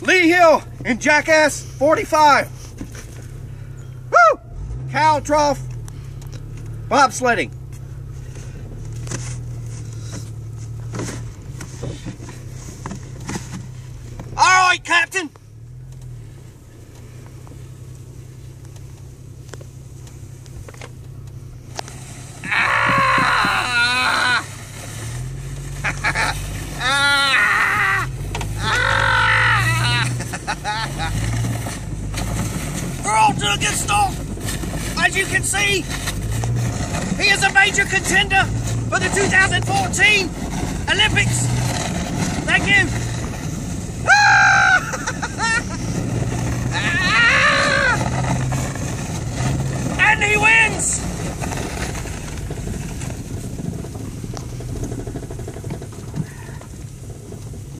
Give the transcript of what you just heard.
Lee Hill in Jackass 45. Woo! Cow trough bobsledding. All right, Captain. We're all to a good start. As you can see, he is a major contender for the 2014 Olympics. Thank you.